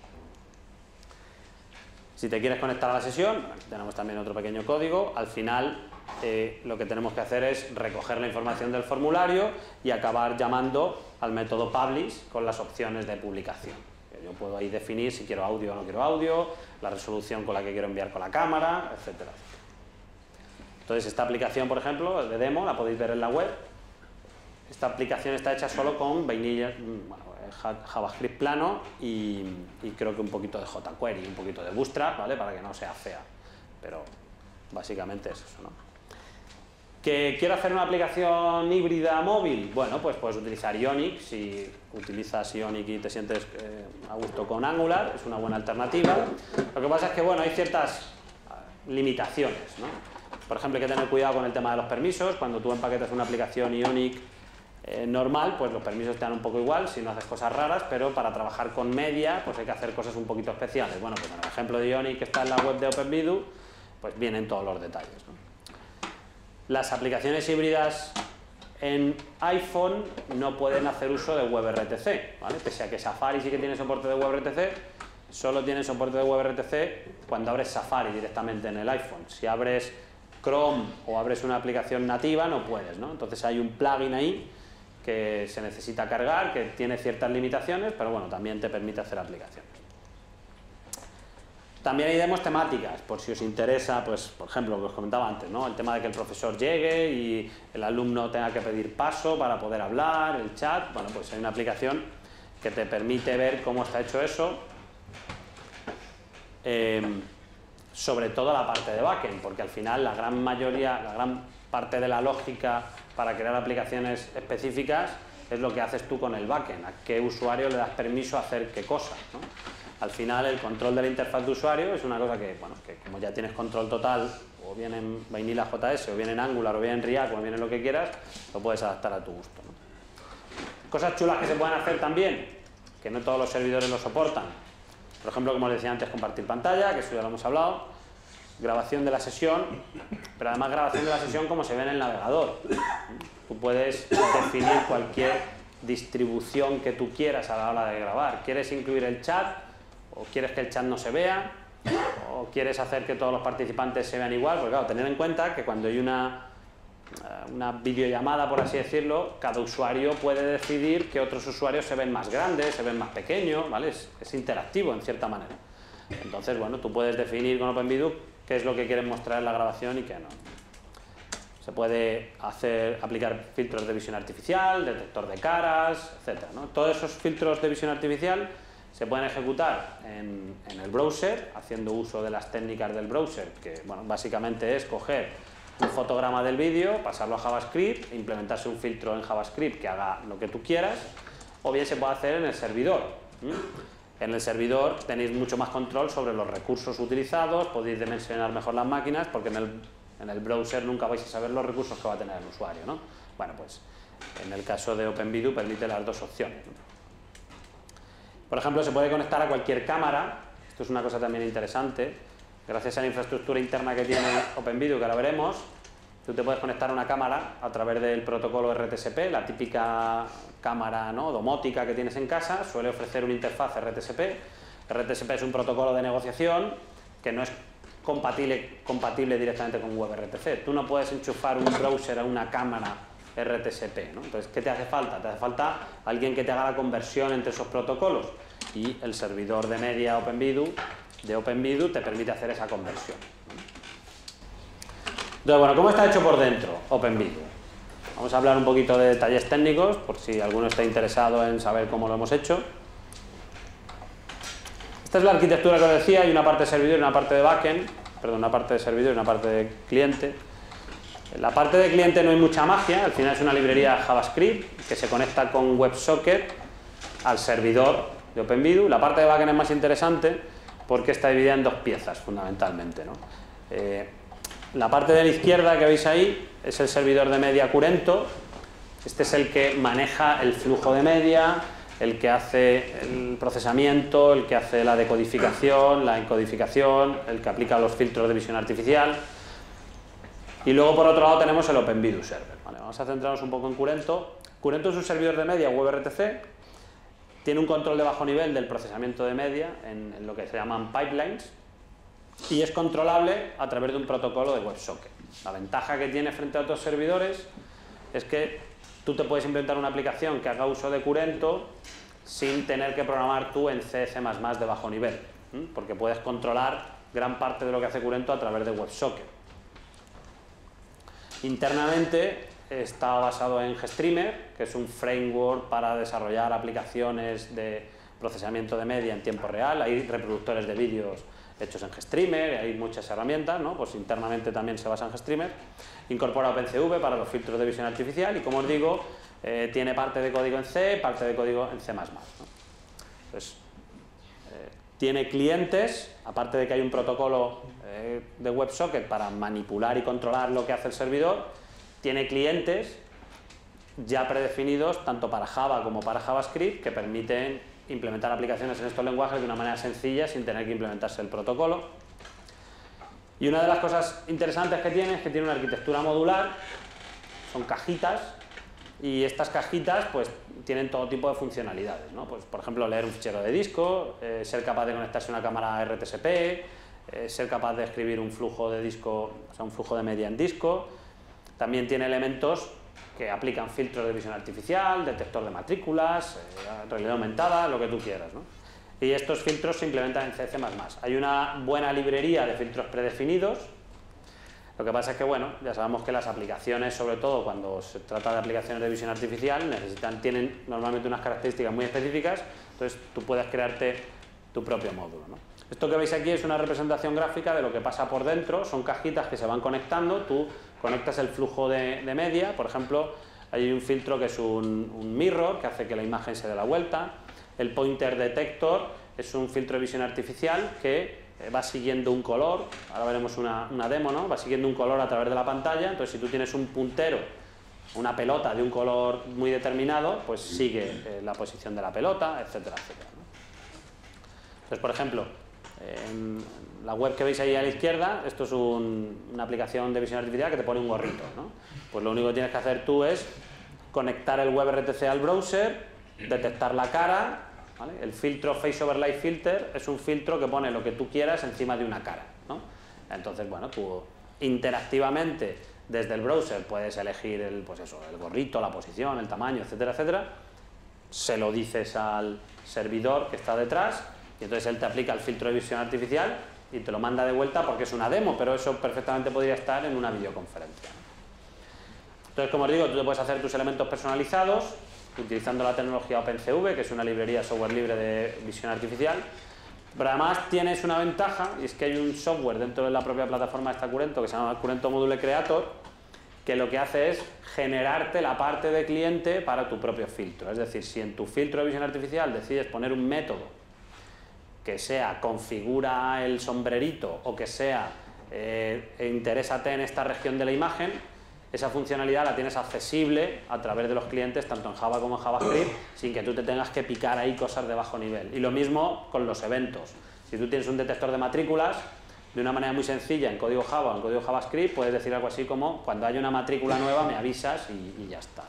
Si te quieres conectar a la sesión, aquí tenemos también otro pequeño código. Al final eh, lo que tenemos que hacer es recoger la información del formulario y acabar llamando al método publish con las opciones de publicación. Yo puedo ahí definir si quiero audio o no quiero audio, la resolución con la que quiero enviar con la cámara, etcétera. Entonces esta aplicación, por ejemplo, de demo, la podéis ver en la web. Esta aplicación está hecha solo con vainilla, bueno, JavaScript plano y, y creo que un poquito de jQuery, un poquito de Bootstrap, ¿vale? Para que no sea fea, pero básicamente es eso, ¿no? ¿Que quiero hacer una aplicación híbrida móvil? Bueno, pues puedes utilizar Ionic. Si utilizas Ionic y te sientes eh, a gusto con Angular, es una buena alternativa. Lo que pasa es que, bueno, hay ciertas limitaciones, ¿no? Por ejemplo, hay que tener cuidado con el tema de los permisos. Cuando tú empaquetas una aplicación Ionic, eh, normal, pues los permisos te dan un poco igual si no haces cosas raras, pero para trabajar con media pues hay que hacer cosas un poquito especiales. Bueno, pues en el ejemplo de Ionic que está en la web de OpenVideo, pues vienen todos los detalles, ¿no? Las aplicaciones híbridas en iPhone no pueden hacer uso de WebRTC, ¿vale? Pese a que Safari sí que tiene soporte de WebRTC, solo tiene soporte de WebRTC cuando abres Safari directamente en el iPhone. Si abres Chrome o abres una aplicación nativa no puedes, ¿no? Entonces hay un plugin ahí que se necesita cargar, que tiene ciertas limitaciones, pero bueno, también te permite hacer aplicaciones. También hay demos temáticas, por si os interesa, pues por ejemplo, lo que os comentaba antes, ¿no? El tema de que el profesor llegue y el alumno tenga que pedir paso para poder hablar, el chat. Bueno, pues hay una aplicación que te permite ver cómo está hecho eso, eh, sobre todo la parte de backend, porque al final la gran mayoría, la gran parte de la lógica para crear aplicaciones específicas es lo que haces tú con el backend, a qué usuario le das permiso a hacer qué cosas, ¿no? Al final el control de la interfaz de usuario es una cosa que, bueno, que como ya tienes control total, o bien en Vanilla J S, o bien en Angular, o bien en React, o bien en lo que quieras, lo puedes adaptar a tu gusto, ¿no? Cosas chulas que se pueden hacer también, que no todos los servidores lo soportan. Por ejemplo, como os decía antes, compartir pantalla, que eso ya lo hemos hablado, grabación de la sesión, pero además grabación de la sesión como se ve en el navegador. Tú puedes definir cualquier distribución que tú quieras a la hora de grabar. ¿Quieres incluir el chat? ¿O quieres que el chat no se vea? ¿O quieres hacer que todos los participantes se vean igual? Porque claro, tener en cuenta que cuando hay una, una videollamada, por así decirlo, cada usuario puede decidir que otros usuarios se ven más grandes, se ven más pequeños, ¿vale? Es, es interactivo en cierta manera. Entonces, bueno, tú puedes definir con OpenVideo qué es lo que quieres mostrar en la grabación y qué no. Se puede hacer, aplicar filtros de visión artificial, detector de caras, etcétera, ¿no? Todos esos filtros de visión artificial se pueden ejecutar en, en el browser, haciendo uso de las técnicas del browser, que bueno, básicamente es coger un fotograma del vídeo, pasarlo a JavaScript, implementarse un filtro en JavaScript que haga lo que tú quieras, o bien se puede hacer en el servidor. ¿Mm? En el servidor tenéis mucho más control sobre los recursos utilizados, podéis dimensionar mejor las máquinas, porque en el, en el browser nunca vais a saber los recursos que va a tener el usuario, ¿no? Bueno, pues en el caso de OpenVideo permite las dos opciones, ¿no? Por ejemplo, se puede conectar a cualquier cámara. Esto es una cosa también interesante. Gracias a la infraestructura interna que tiene OpenVideo, que ahora veremos, tú te puedes conectar a una cámara a través del protocolo R T S P, la típica cámara, ¿no?, domótica que tienes en casa. Suele ofrecer una interfaz R T S P. R T S P es un protocolo de negociación que no es compatible, compatible directamente con WebRTC. Tú no puedes enchufar un browser a una cámara R T S P, ¿no? Entonces, ¿qué te hace falta? Te hace falta alguien que te haga la conversión entre esos protocolos, y el servidor de media OpenVideo, de OpenVideo te permite hacer esa conversión. Entonces, bueno, ¿cómo está hecho por dentro OpenVideo? Vamos a hablar un poquito de detalles técnicos, por si alguno está interesado en saber cómo lo hemos hecho. Esta es la arquitectura que os decía, hay una parte de servidor y una parte de backend, perdón, una parte de servidor y una parte de cliente. En la parte de cliente no hay mucha magia, al final es una librería JavaScript que se conecta con WebSocket al servidor de OpenVideo. La parte de backend es más interesante porque está dividida en dos piezas fundamentalmente, ¿no? Eh, la parte de la izquierda que veis ahí es el servidor de media Curento. Este es el que maneja el flujo de media, el que hace el procesamiento, el que hace la decodificación, la encodificación, el que aplica los filtros de visión artificial. Y luego, por otro lado, tenemos el OpenVideo Server. Vale, vamos a centrarnos un poco en Curento. Curento es un servidor de media WebRTC. Tiene un control de bajo nivel del procesamiento de media en, en lo que se llaman pipelines, y es controlable a través de un protocolo de WebSocket. La ventaja que tiene frente a otros servidores es que tú te puedes implementar una aplicación que haga uso de Curento sin tener que programar tú en C, C más más de bajo nivel, ¿sí? Porque puedes controlar gran parte de lo que hace Curento a través de WebSocket. Internamente está basado en GStreamer, que es un framework para desarrollar aplicaciones de procesamiento de media en tiempo real. Hay reproductores de vídeos hechos en GStreamer, hay muchas herramientas, ¿no? Pues internamente también se basa en GStreamer. Incorpora OpenCV para los filtros de visión artificial y, como os digo, eh, tiene parte de código en C, parte de código en C más más, ¿no? Entonces, eh, tiene clientes, aparte de que hay un protocolo eh, de WebSocket para manipular y controlar lo que hace el servidor. Tiene clientes ya predefinidos tanto para Java como para JavaScript que permiten implementar aplicaciones en estos lenguajes de una manera sencilla sin tener que implementarse el protocolo. Y una de las cosas interesantes que tiene es que tiene una arquitectura modular, son cajitas, y estas cajitas pues tienen todo tipo de funcionalidades, ¿no? Pues, por ejemplo, leer un fichero de disco, eh, ser capaz de conectarse a una cámara R T S P, eh, ser capaz de escribir un flujo de disco, o sea, un flujo de media en disco. También tiene elementos que aplican filtros de visión artificial, detector de matrículas, eh, realidad aumentada, lo que tú quieras, ¿no? Y estos filtros se implementan en C C más más. Hay una buena librería de filtros predefinidos. Lo que pasa es que, bueno, ya sabemos que las aplicaciones, sobre todo cuando se trata de aplicaciones de visión artificial, necesitan, tienen normalmente unas características muy específicas, entonces tú puedes crearte tu propio módulo, ¿no? Esto que veis aquí es una representación gráfica de lo que pasa por dentro, son cajitas que se van conectando, tú conectas el flujo de, de media, por ejemplo, hay un filtro que es un, un mirror, que hace que la imagen se dé la vuelta, el pointer detector es un filtro de visión artificial que va siguiendo un color, ahora veremos una, una demo, ¿no? Va siguiendo un color a través de la pantalla, entonces si tú tienes un puntero, una pelota de un color muy determinado, pues sigue eh, la posición de la pelota, etcétera, etcétera, ¿no? Entonces, por ejemplo, en la web que veis ahí a la izquierda, esto es un, una aplicación de visión artificial que te pone un gorrito, ¿no? Pues lo único que tienes que hacer tú es conectar el WebRTC al browser, detectar la cara, ¿vale? El filtro Face Overlay Filter es un filtro que pone lo que tú quieras encima de una cara, ¿no? Entonces, bueno, tú interactivamente desde el browser puedes elegir el, pues eso, el gorrito, la posición, el tamaño, etcétera, etcétera. Se lo dices al servidor que está detrás y entonces él te aplica el filtro de visión artificial y te lo manda de vuelta porque es una demo, pero eso perfectamente podría estar en una videoconferencia. Entonces, como os digo, tú te puedes hacer tus elementos personalizados utilizando la tecnología OpenCV, que es una librería de software libre de visión artificial, pero además tienes una ventaja, y es que hay un software dentro de la propia plataforma de esta Curento, que se llama Curento Module Creator, que lo que hace es generarte la parte de cliente para tu propio filtro. Es decir, si en tu filtro de visión artificial decides poner un método que sea configura el sombrerito o que sea eh, interésate en esta región de la imagen, esa funcionalidad la tienes accesible a través de los clientes, tanto en Java como en JavaScript, sin que tú te tengas que picar ahí cosas de bajo nivel. Y lo mismo con los eventos. Si tú tienes un detector de matrículas, de una manera muy sencilla, en código Java o en código JavaScript, puedes decir algo así como, cuando haya una matrícula nueva me avisas y, y ya está.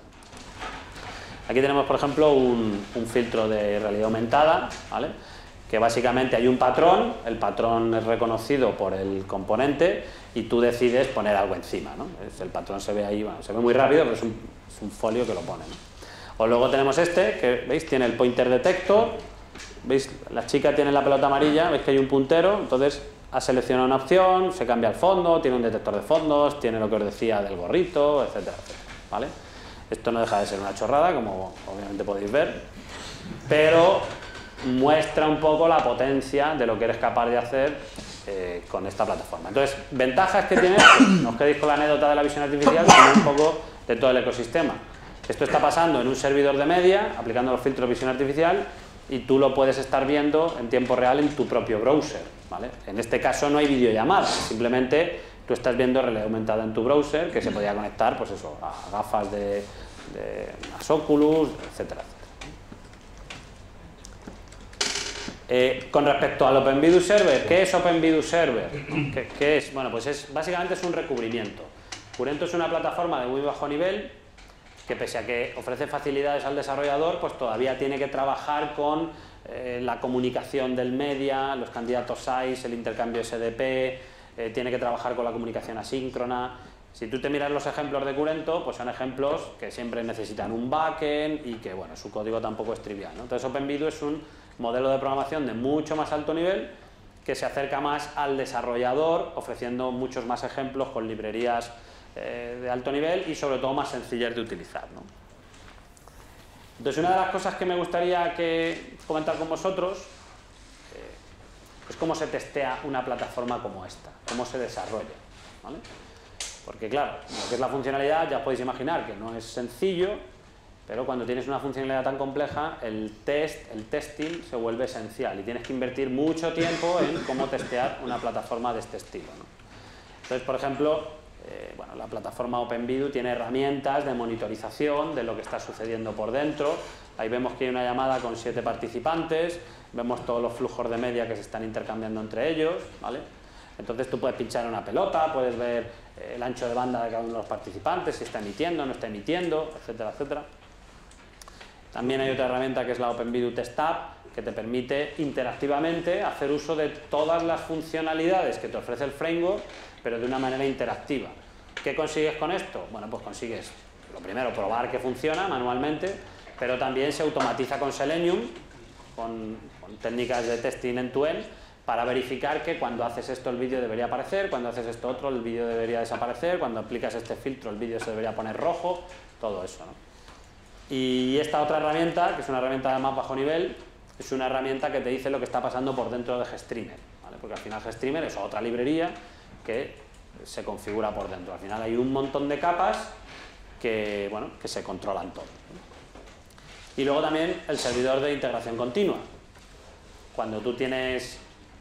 Aquí tenemos, por ejemplo, un, un filtro de realidad aumentada, ¿vale? Que básicamente hay un patrón, el patrón es reconocido por el componente y tú decides poner algo encima, ¿no? El patrón se ve ahí, bueno, se ve muy rápido, pero es un, es un folio que lo pone, ¿no? O luego tenemos este, que veis, tiene el pointer detector, veis, la chica tiene la pelota amarilla, veis que hay un puntero, entonces ha seleccionado una opción, se cambia el fondo, tiene un detector de fondos, tiene lo que os decía del gorrito, etcétera, etcétera, ¿vale? Esto no deja de ser una chorrada, como obviamente podéis ver, pero muestra un poco la potencia de lo que eres capaz de hacer eh, con esta plataforma. Entonces, ventajas que tiene, no os quedéis con la anécdota de la visión artificial, sino un poco de todo el ecosistema. Esto está pasando en un servidor de media, aplicando los filtros de visión artificial, y tú lo puedes estar viendo en tiempo real en tu propio browser, ¿vale? En este caso no hay videollamada, simplemente tú estás viendo realidad aumentada en tu browser, que se podía conectar, pues eso, a gafas de, de a Oculus, etcétera, etcétera. Eh, con respecto al OpenVideo Server, ¿qué es OpenVideo Server? ¿Qué, qué es? Bueno, pues es, básicamente es un recubrimiento. Curento es una plataforma de muy bajo nivel que, pese a que ofrece facilidades al desarrollador, pues todavía tiene que trabajar con eh, la comunicación del media, los candidatos S I S, el intercambio S D P, eh, tiene que trabajar con la comunicación asíncrona. Si tú te miras los ejemplos de Curento, pues son ejemplos que siempre necesitan un backend y que, bueno, su código tampoco es trivial, ¿no? Entonces, OpenVideo es un modelo de programación de mucho más alto nivel que se acerca más al desarrollador, ofreciendo muchos más ejemplos con librerías eh, de alto nivel y sobre todo más sencillas de utilizar, ¿no? Entonces, una de las cosas que me gustaría que comentar con vosotros eh, es cómo se testea una plataforma como esta, cómo se desarrolla, ¿vale? Porque claro, lo que es la funcionalidad ya podéis imaginar que no es sencillo, pero cuando tienes una funcionalidad tan compleja, el test, el testing se vuelve esencial y tienes que invertir mucho tiempo en cómo testear una plataforma de este estilo, ¿no? Entonces, por ejemplo, eh, bueno, la plataforma OpenVideo tiene herramientas de monitorización de lo que está sucediendo por dentro. Ahí vemos que hay una llamada con siete participantes, vemos todos los flujos de media que se están intercambiando entre ellos, ¿vale? Entonces tú puedes pinchar una pelota, puedes ver el ancho de banda de cada uno de los participantes, si está emitiendo, no está emitiendo, etcétera, etcétera. También hay otra herramienta que es la OpenVideo Test App, que te permite interactivamente hacer uso de todas las funcionalidades que te ofrece el framework, pero de una manera interactiva. ¿Qué consigues con esto? Bueno, pues consigues, lo primero, probar que funciona manualmente, pero también se automatiza con Selenium, con, con técnicas de testing end-to-end, para verificar que cuando haces esto el vídeo debería aparecer, cuando haces esto otro el vídeo debería desaparecer, cuando aplicas este filtro el vídeo se debería poner rojo, todo eso, ¿no? Y esta otra herramienta, que es una herramienta de más bajo nivel, es una herramienta que te dice lo que está pasando por dentro de GStreamer, ¿vale? Porque al final GStreamer es otra librería que se configura por dentro. Al final hay un montón de capas que, bueno, que se controlan todo. Y luego también el servidor de integración continua. Cuando tú tienes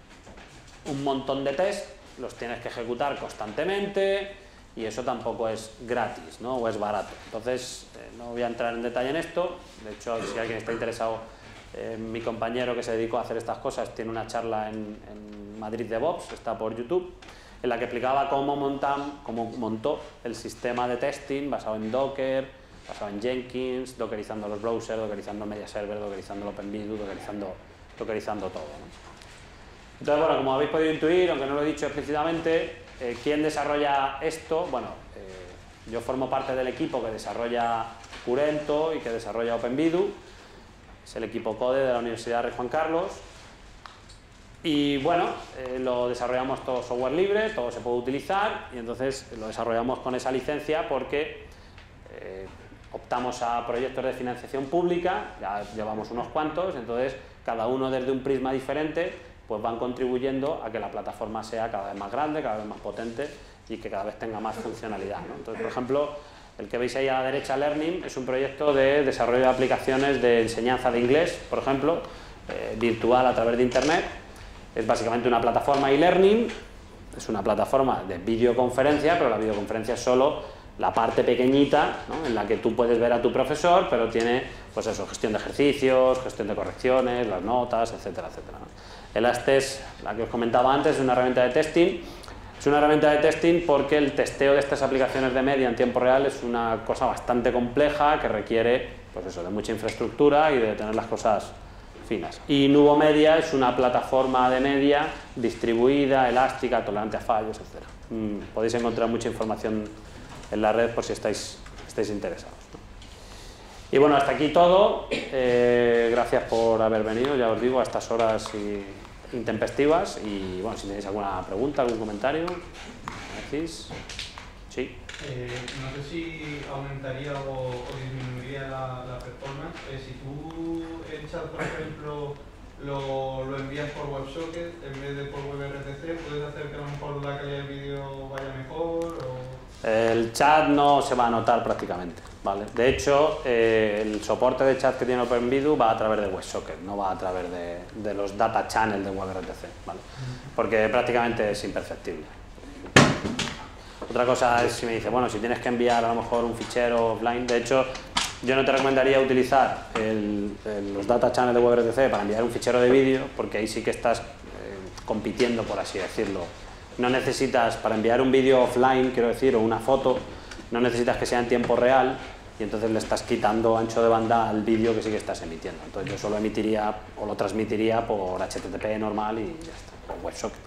un montón de test, los tienes que ejecutar constantemente y eso tampoco es gratis, ¿no? O es barato. Entonces, eh, no voy a entrar en detalle en esto. De hecho, si alguien está interesado, eh, mi compañero que se dedicó a hacer estas cosas tiene una charla en, en Madrid DevOps, está por YouTube, en la que explicaba cómo, montan, cómo montó el sistema de testing basado en Docker, basado en Jenkins, dockerizando los browsers, dockerizando Media Server, dockerizando el OpenVideo, dockerizando, dockerizando todo, ¿no? Entonces, bueno, como habéis podido intuir, aunque no lo he dicho explícitamente, eh, ¿quién desarrolla esto? Bueno, eh, yo formo parte del equipo que desarrolla Curento y que desarrolla OpenVideo. Es el equipo CODE de la Universidad Rey Juan Carlos. Y bueno, eh, lo desarrollamos todo software libre, todo se puede utilizar y entonces lo desarrollamos con esa licencia porque eh, optamos a proyectos de financiación pública, ya llevamos unos cuantos, entonces cada uno desde un prisma diferente pues van contribuyendo a que la plataforma sea cada vez más grande, cada vez más potente y que cada vez tenga más funcionalidad, ¿no? Entonces, por ejemplo, el que veis ahí a la derecha, Learning, es un proyecto de desarrollo de aplicaciones de enseñanza de inglés, por ejemplo, eh, virtual a través de Internet. Es básicamente una plataforma e-learning, es una plataforma de videoconferencia, pero la videoconferencia es solo la parte pequeñita, ¿no? En la que tú puedes ver a tu profesor, pero tiene, pues eso, gestión de ejercicios, gestión de correcciones, las notas, etcétera, etcétera, ¿no? El Astest, la que os comentaba antes, es una herramienta de testing. Es una herramienta de testing porque el testeo de estas aplicaciones de media en tiempo real es una cosa bastante compleja que requiere, pues eso, de mucha infraestructura y de tener las cosas finas. Y Nubo Media es una plataforma de media distribuida, elástica, tolerante a fallos, etcétera. Mm, podéis encontrar mucha información en la red por si estáis, estáis interesados, ¿no? Y bueno, hasta aquí todo. Eh, gracias por haber venido, ya os digo, a estas horas y intempestivas. Y bueno, si tenéis alguna pregunta, algún comentario, ¿me decís? Sí. Eh, no sé si aumentaría o, o disminuiría la, la performance. Eh, si tú el chat, por ejemplo, lo, lo envías por WebSocket en vez de por WebRTC, ¿puedes hacer que a lo mejor la calidad del vídeo vaya mejor? O... El chat no se va a notar prácticamente, ¿vale? De hecho, eh, el soporte de chat que tiene OpenVideo va a través de WebSocket, no va a través de, de los data channels de WebRTC, ¿vale? Porque prácticamente es imperceptible. Otra cosa es si me dice, bueno, si tienes que enviar a lo mejor un fichero offline, de hecho, yo no te recomendaría utilizar el, el, los data channels de WebRTC para enviar un fichero de vídeo, porque ahí sí que estás eh, compitiendo, por así decirlo. No necesitas, para enviar un vídeo offline, quiero decir, o una foto, no necesitas que sea en tiempo real y entonces le estás quitando ancho de banda al vídeo que sí que estás emitiendo. Entonces yo solo emitiría o lo transmitiría por H T T P normal y ya está, por WebSocket.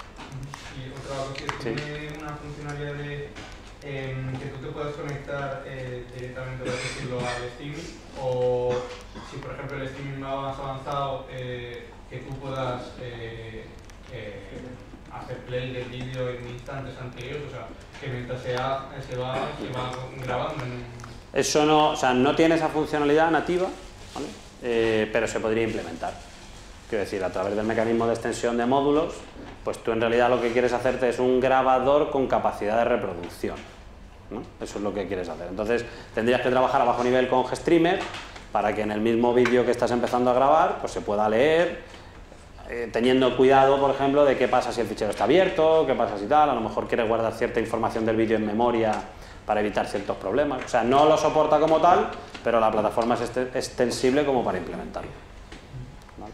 Y otra cosa, que tiene sí. una funcionalidad de eh, que tú te puedas conectar eh, directamente, por decirlo, al streaming, o si por ejemplo el streaming va más avanzado, eh, que tú puedas eh, eh, hacer play del vídeo en instantes anteriores, o sea, que mientras se, ha, se, va, se va grabando. En... Eso no, o sea, no tiene esa funcionalidad nativa, ¿vale? eh, pero se podría implementar. Quiero decir, a través del mecanismo de extensión de módulos, pues tú en realidad lo que quieres hacerte es un grabador con capacidad de reproducción, ¿no? Eso es lo que quieres hacer. Entonces, tendrías que trabajar a bajo nivel con GStreamer para que en el mismo vídeo que estás empezando a grabar, pues se pueda leer, eh, teniendo cuidado, por ejemplo, de qué pasa si el fichero está abierto, qué pasa si tal, a lo mejor quieres guardar cierta información del vídeo en memoria para evitar ciertos problemas. O sea, no lo soporta como tal, pero la plataforma es extensible como para implementarlo. ¿Vale?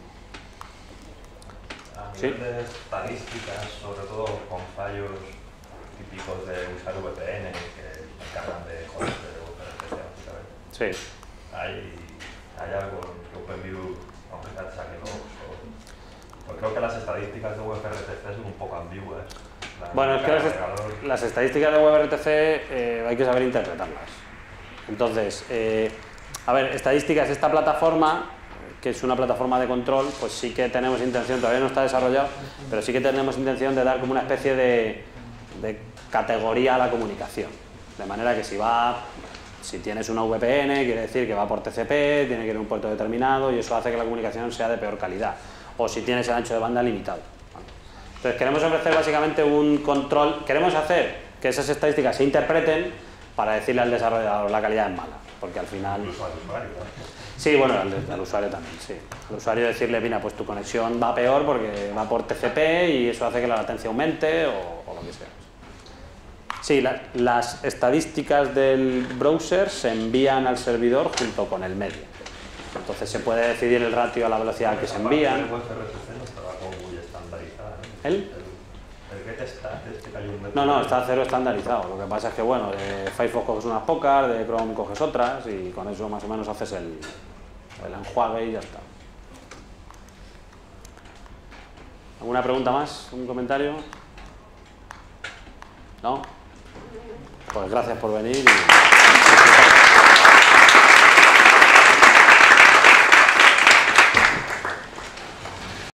A nivel ¿Sí? de estadísticas, sobre todo con fallos típicos de usar V P N que se encargan de joder de V P N, sí. ¿Hay, ¿Hay algo que OpenView, aunque sea saque logs? Pues creo que las estadísticas de WebRTC son un poco ambiguas. La bueno, es que las, est las estadísticas de WebRTC eh, hay que saber interpretarlas. Entonces, eh, a ver, estadísticas, esta plataforma, que es una plataforma de control, pues sí que tenemos intención, todavía no está desarrollado, pero sí que tenemos intención de dar como una especie de, de categoría a la comunicación. De manera que si va, si tienes una V P N, quiere decir que va por T C P, tiene que ir a un puerto determinado y eso hace que la comunicación sea de peor calidad. O si tienes el ancho de banda limitado. Entonces queremos ofrecer básicamente un control, queremos hacer que esas estadísticas se interpreten para decirle al desarrollador la calidad es mala, porque al final... Incluso al usuario, ¿no? Sí, bueno, al, al usuario también, sí. Al usuario decirle, mira, pues tu conexión va peor porque va por T C P y eso hace que la latencia aumente o, o lo que sea. Sí, la, las estadísticas del browser se envían al servidor junto con el medio. Entonces se puede decidir el ratio a la velocidad al que se envían. El W R T C no estaba como muy estandarizado, ¿no? ¿El? El, el GetStat, este que hay un No, no, está cero estandarizado. Lo que pasa es que, bueno, de Firefox coges unas pocas, de Chrome coges otras y con eso más o menos haces el, el enjuague y ya está. ¿Alguna pregunta más? ¿Un comentario? ¿No? Pues gracias por venir y...